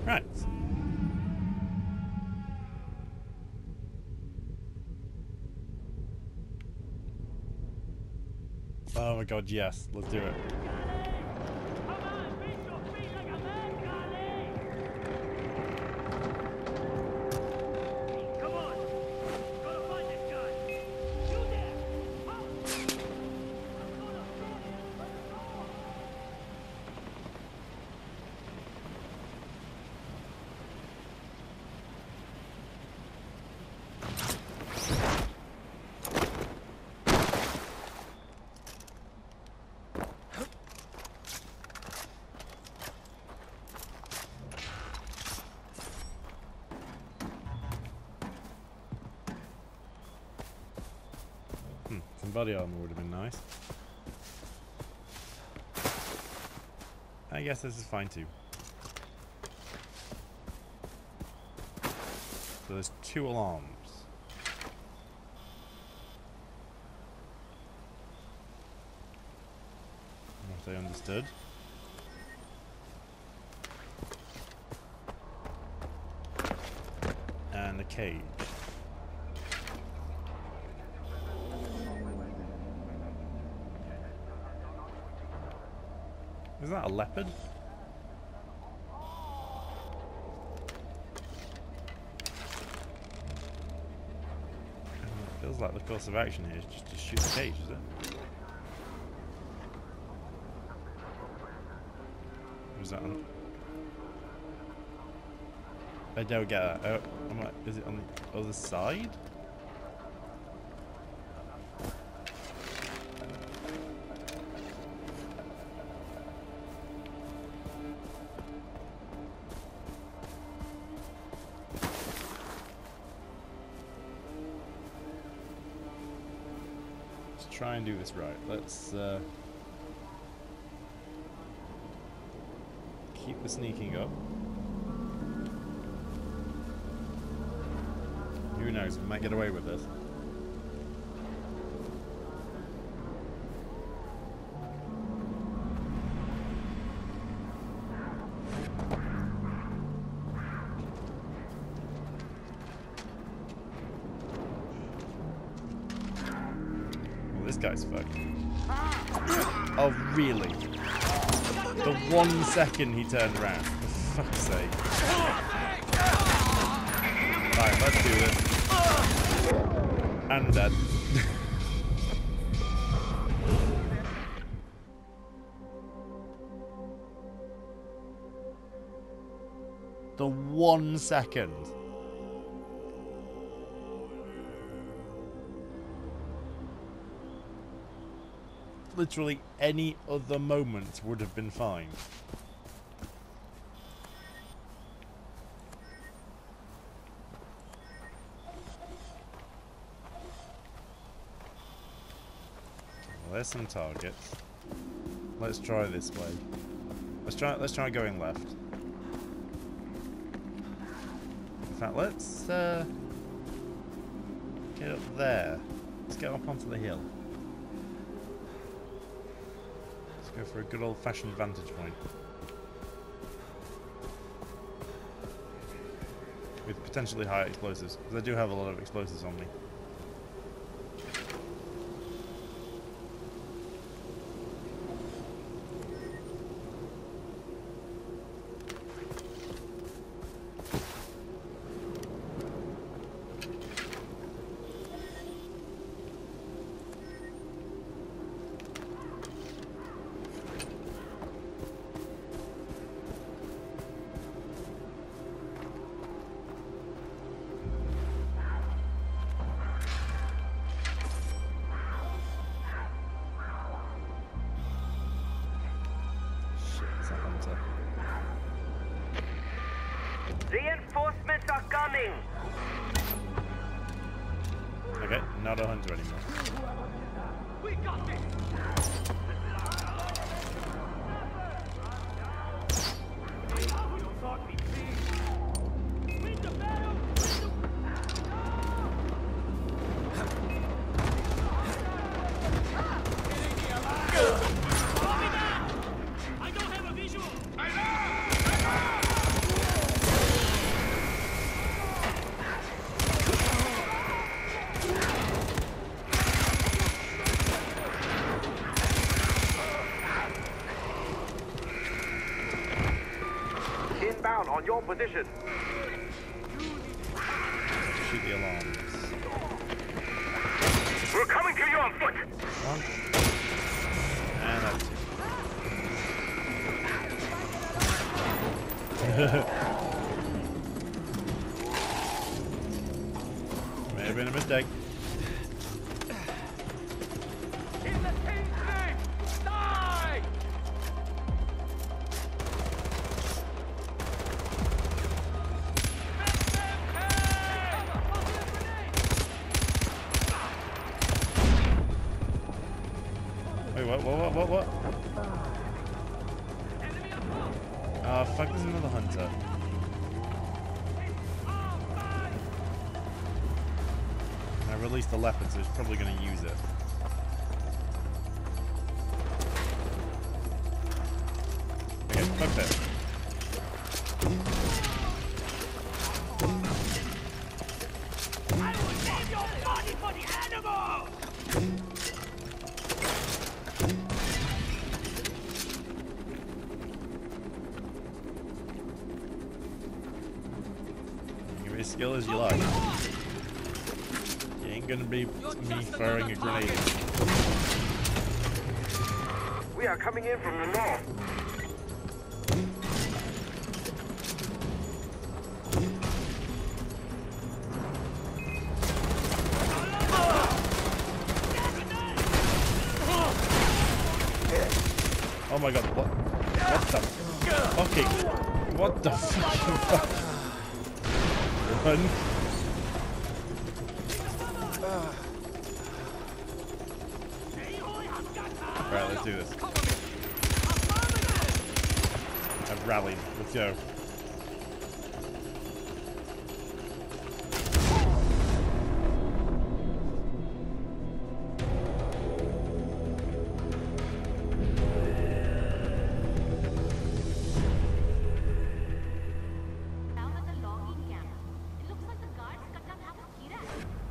Right. Oh my god, yes. Let's do it. Some body armor would have been nice. I guess this is fine too. So there's 2 alarms. What I understood. And a cage. Is that a leopard? It feels like the course of action here is just to shoot the cage, is it? Or is that on... I don't get that. Is it on the other side? Try and do this right. Let's keep the sneaking up. Who knows? We might get away with this. This guy's fucked. Oh, really? The 1 second he turned around. For fuck's sake. Right, let's do this. And dead. The 1 second. Literally any other moment would have been fine. Well, there's some targets. Let's try this way. Let's try going left. In fact, let's get up there. Let's get up onto the hill. Go for a good old-fashioned vantage point. With potentially high explosives, because I do have a lot of explosives on me. Reinforcements are coming. Okay, not a hunter anymore. We got this. on your position. Shoot the alarms. We're coming to you on foot. One. And that's it. May have been a mistake. In the king's name, die! Wait, what? Oh, fuck, there's another hunter. I released the leopard, so it's probably going to use it. Okay, fuck that. I will save your body for the animal! Give me as skill as you like. You ain't gonna be me firing a grenade. We are coming in from the north. Oh my god, what? What the fucking... What the fuck? Run. Alright, let's do this. I've rallied. Let's go. Down at the logging camp. It looks like the guards cut down half of Kira.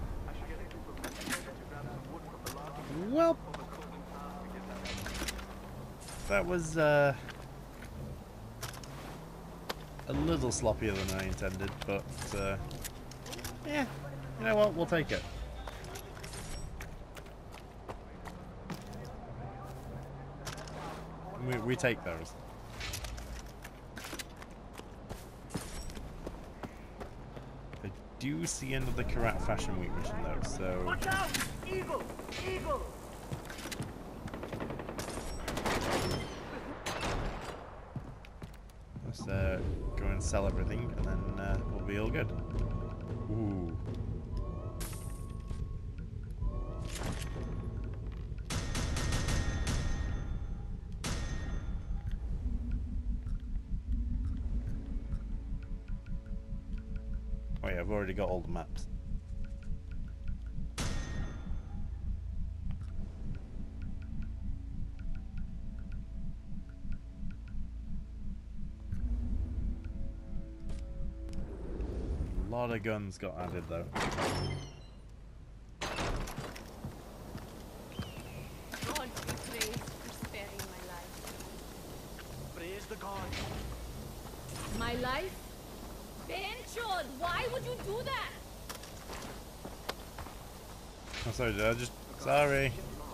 Well, that was a little sloppier than I intended, but yeah, you know what? We'll take it. We take those. I do see another Karat Fashion Week mission though, so. Watch out! Eagle! Eagle! Let's go and sell everything, and then we'll be all good. Ooh. Oh yeah, I've already got all the maps. A lot of guns got added though. God be praised for sparing my life. Praise the god. My life? Benchod, why would you do that? I'm sorry, did I just... Sorry.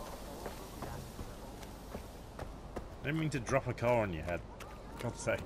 I didn't mean to drop a car on your head. God's sake.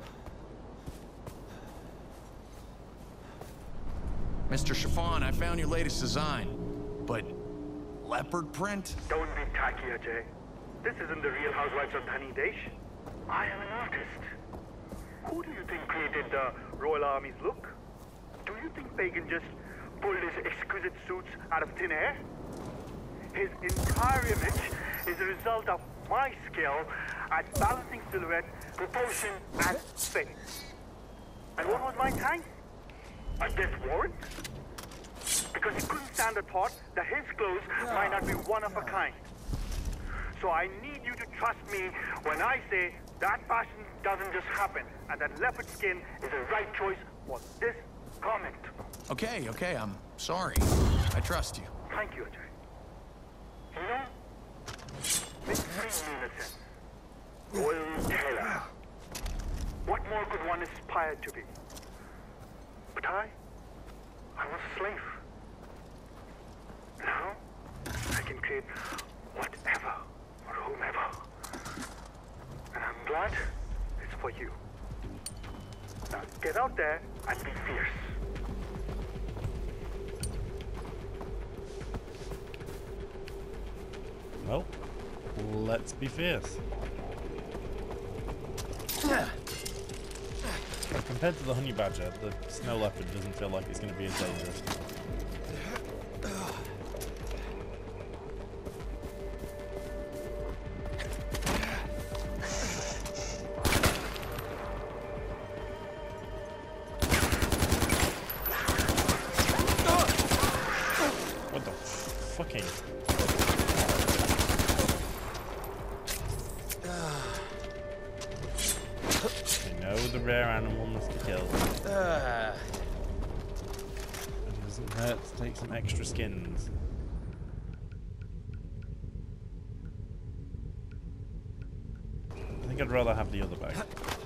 Mr. Chiffon, I found your latest design, but leopard print? Don't be tacky, Ajay. This isn't the Real Housewives of Dhani Desh. I am an artist. Who do you think created the Royal Army's look? Do you think Pagan just pulled his exquisite suits out of thin air? His entire image is a result of my skill at balancing silhouette, proportion, and fit. And what was my thanks? A death warrant? Because he couldn't stand the thought that his clothes might not be one of a kind. So I need you to trust me when I say that fashion doesn't just happen, and that leopard skin is the right choice for this garment. Okay, I'm sorry. I trust you. Thank you, Ajay. You know, this brings me in a sense. Royal Taylor. What more could one aspire to be? But I was a slave. Now, I can create whatever or whomever. And I'm glad it's for you. Now get out there and be fierce. Well, let's be fierce. Compared to the honey badger, the snow leopard doesn't feel like it's going to be as dangerous. What the fucking... The rare animal must be killed. It doesn't hurt to take some extra skins. I think I'd rather have the other bag.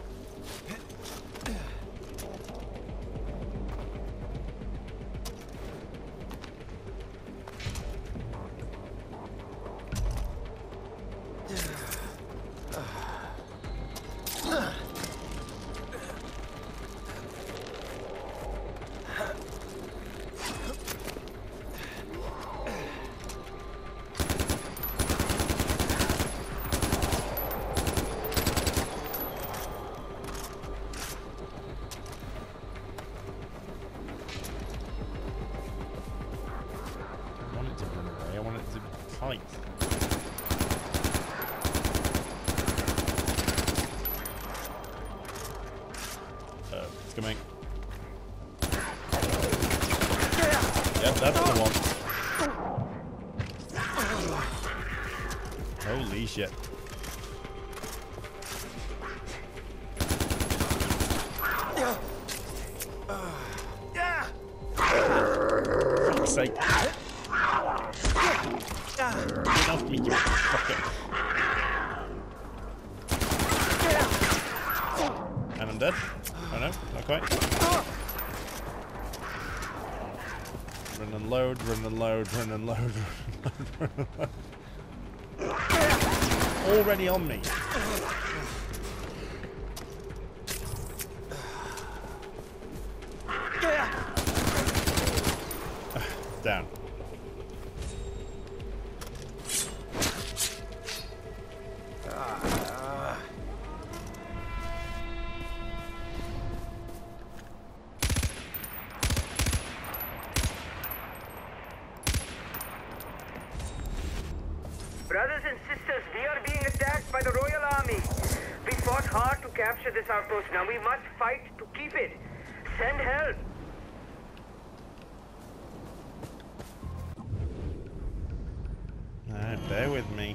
It's coming. Yep, that's the one. Holy shit. For fuck's sake. Get off me, you fucker. And I'm dead. Oh no, not quite. Run and load, run and load, run and load, run and load. Already on me. Down. Brothers and sisters, we are being attacked by the Royal Army. We fought hard to capture this outpost. Now we must fight to keep it. Send help. Alright, bear with me.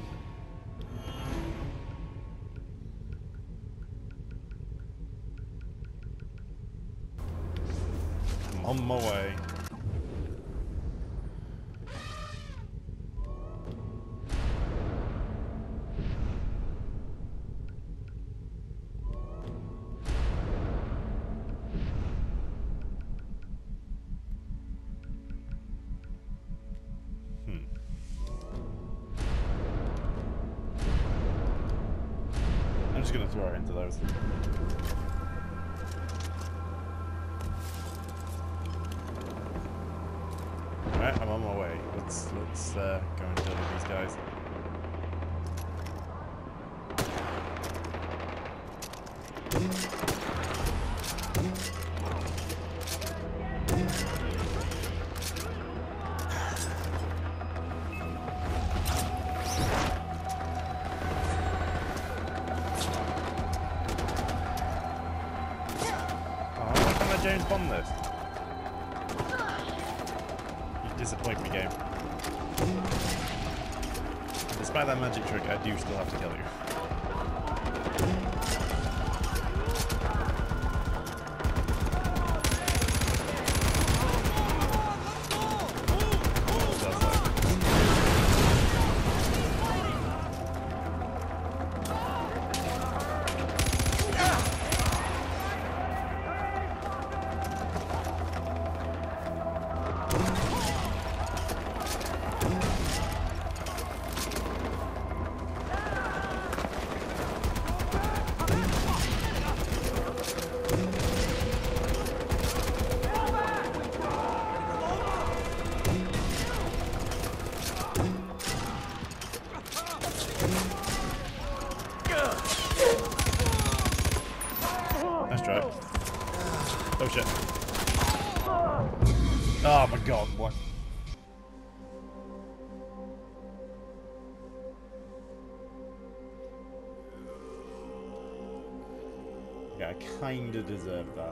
I'm on my way. I'm just gonna throw her into those. Alright, I'm on my way. Let's go and deal with these guys. James Bond this. You disappoint me, game. Despite that magic trick, I do still have to kill you. strike. Oh shit. Oh my god, what? Yeah, I kinda deserved that.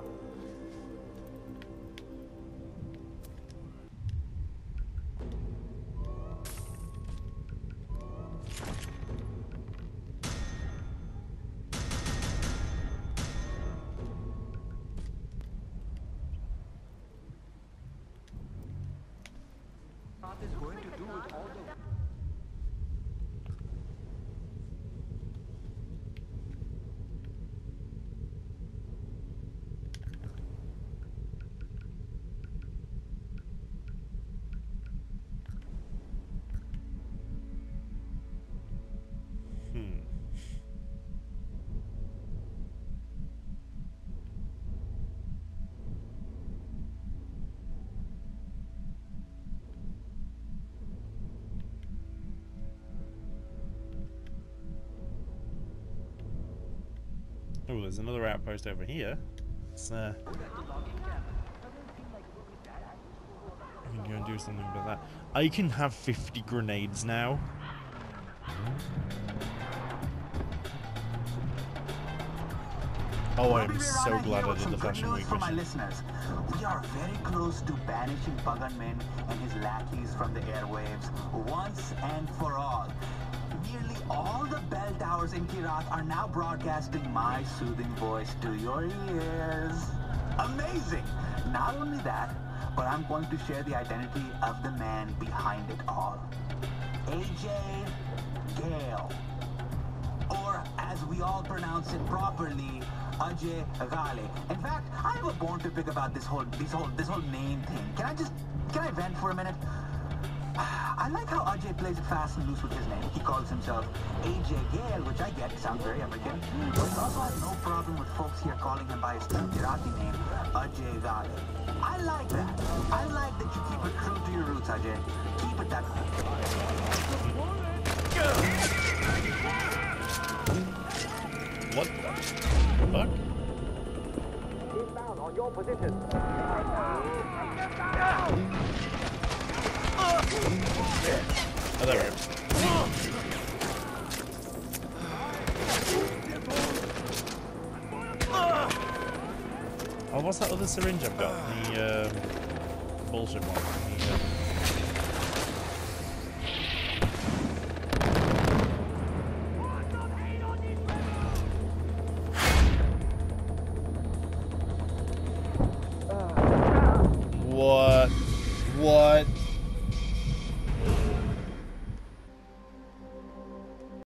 Oh, there's another outpost over here. Let's I can go and do something about that. I can have 50 grenades now. Oh, I'm so glad I did the Fashion Week for my mission. listeners. We are very close to banishing Pagan Min and his lackeys from the airwaves once and for all. Nearly all the bell towers in Kyrath are now broadcasting my soothing voice to your ears. Amazing! Not only that, but I'm going to share the identity of the man behind it all. AJ Gale. Or, as we all pronounce it properly, Ajay Ghale. In fact, I have a bone to pick about this whole name thing. Can I vent for a minute? I like how Ajay plays it fast and loose with his name. He calls himself AJ Gale, which I get sounds very American. But he also has no problem with folks here calling him by his true Gujarati name, Ajay Ghale. I like that. I like that you keep it true to your roots, Ajay. Keep it that way. What the fuck? Keep down on your position. Oh, there we go. Oh, what's that other syringe I've got? The bullshit one. What? What?